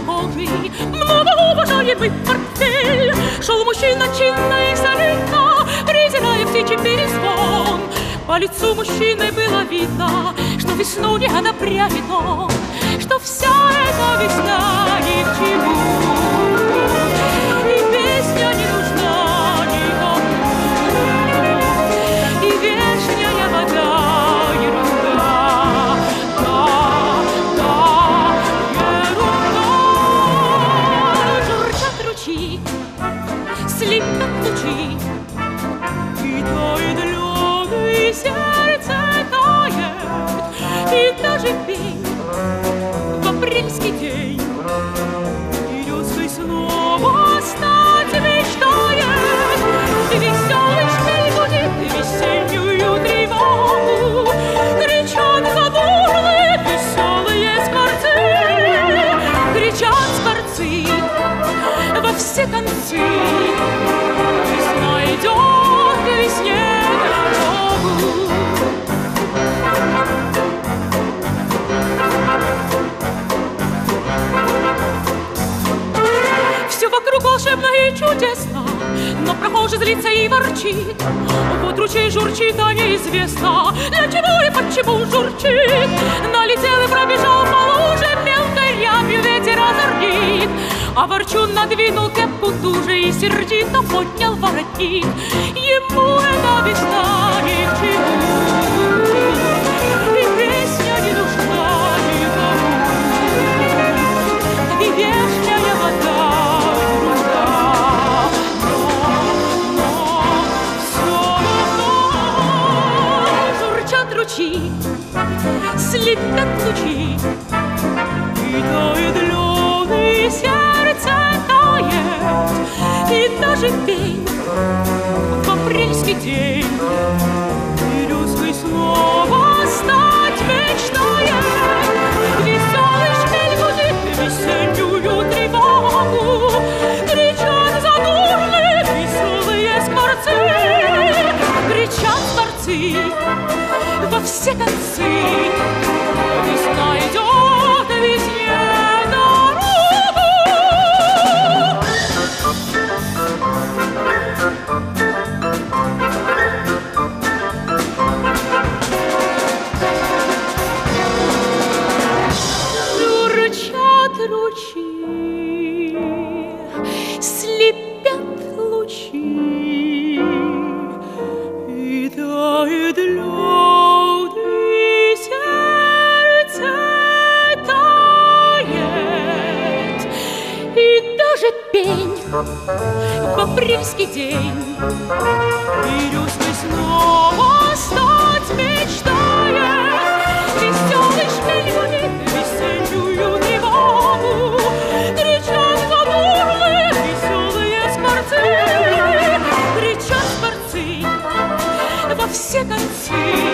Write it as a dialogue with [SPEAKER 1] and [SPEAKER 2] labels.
[SPEAKER 1] чернокожий, многоуважаемый портфель. Шел мужчина чинно и солидно, презирая птичий перезвон. По лицу мужчины было видно, что весну не одобряет он, что вся эта весна ни к чему, и песня не нужна никому, и вешняя вода ерунда, ерунда. Журчат ручьи, слепят лучи, и тает лед, и сердце тает, и даже пень в апрельский день березкой снова стать мечтает. Веселый шпиль гудит весеннюю тревогу, кричат задорные веселые скворцы, кричат скворцы во все концы. Весна идет к весне дорогу. Все вокруг волшебно и чудесно, но прохожий злится и ворчит. Вот ручей журчит, а неизвестно, для чего и почему журчит. Налетел и пробежал по луже, мелкой рябью ветер озорнит. А ворчун надвинул кепку туже и сердито поднял воротник. Ему эта весна ни к чему, и песня не нужна никому, и вешняя вода ерунда. Но все равно журчат ручьи, слепят лучи, и тает лед, и сердце тает, и даже пень в апрельский день березкой снова стать мечтает. Веселый шпиль гудит весеннюю тревогу, кричат задорные веселые скворцы, кричат скворцы во все концы. Весна идет к весне дорогу. Журчат ручьи, слепят лучи, и тает лед, и сердце тает, и даже пень в апрельский день березкой снова стать мечтает. Веселый шпиль гудит весеннюю тревогу, кричат задорные веселые скворцы, кричат скворцы во все концы.